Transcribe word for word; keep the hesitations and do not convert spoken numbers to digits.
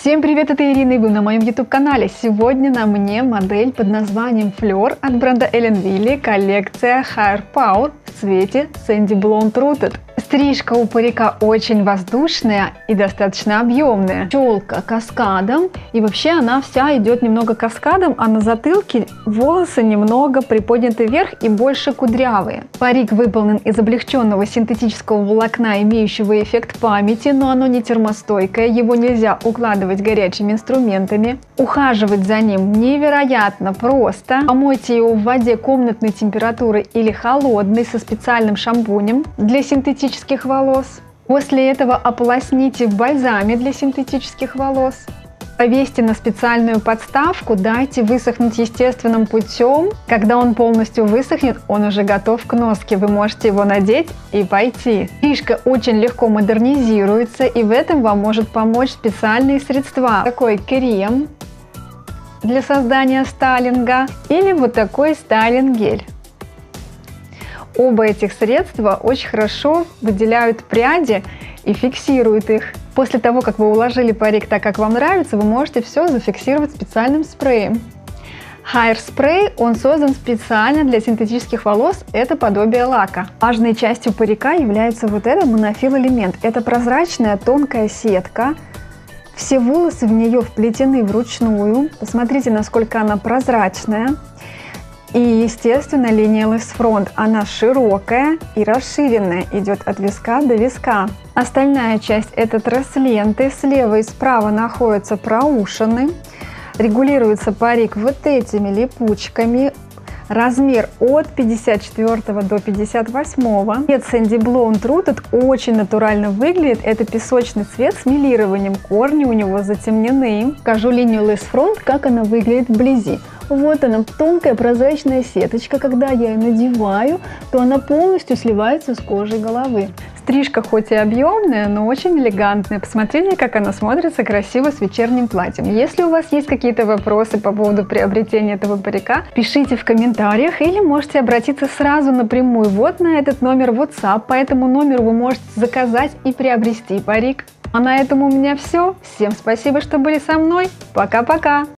Всем привет, это Ирина, и вы на моем YouTube канале. Сегодня на мне модель под названием Fleur от бренда Ellen Willy, коллекция Hair Power в цвете Sandy Blonde Rooted. Стрижка у парика очень воздушная и достаточно объемная. Челка каскадом, и вообще она вся идет немного каскадом, а на затылке волосы немного приподняты вверх и больше кудрявые. Парик выполнен из облегченного синтетического волокна, имеющего эффект памяти, но оно не термостойкое, его нельзя укладывать горячими инструментами. Ухаживать за ним невероятно просто. Помойте его в воде комнатной температуры или холодной со специальным шампунем для синтетических волос. После этого ополосните в бальзаме для синтетических волос. Повесьте на специальную подставку, дайте высохнуть естественным путем. Когда он полностью высохнет, он уже готов к носке. Вы можете его надеть и пойти. Стрижка очень легко модернизируется, и в этом вам может помочь специальные средства. Такой крем для создания стайлинга или вот такой стайлинг-гель. Оба этих средства очень хорошо выделяют пряди и фиксируют их. После того, как вы уложили парик так, как вам нравится, вы можете все зафиксировать специальным спреем. Hair Spray, он создан специально для синтетических волос, это подобие лака. Важной частью парика является вот этот монофил элемент. Это прозрачная тонкая сетка. Все волосы в нее вплетены вручную. Посмотрите, насколько она прозрачная. И, естественно, линия Lace Front, она широкая и расширенная, идет от виска до виска. Остальная часть – это тресс-ленты, слева и справа находятся проушины. Регулируется парик вот этими липучками. Размер от пятьдесят четвёртого до пятьдесят восьмого. Цвет Sandy Blonde Rooted очень натурально выглядит. Это песочный цвет с мелированием. Корни у него затемнены. Покажу линию Lace Front, как она выглядит вблизи. Вот она, тонкая прозрачная сеточка. Когда я ее надеваю, то она полностью сливается с кожей головы. Стрижка хоть и объемная, но очень элегантная. Посмотрите, как она смотрится красиво с вечерним платьем. Если у вас есть какие-то вопросы по поводу приобретения этого парика, пишите в комментариях или можете обратиться сразу напрямую вот на этот номер WhatsApp. По этому номеру вы можете заказать и приобрести парик. А на этом у меня все. Всем спасибо, что были со мной. Пока-пока!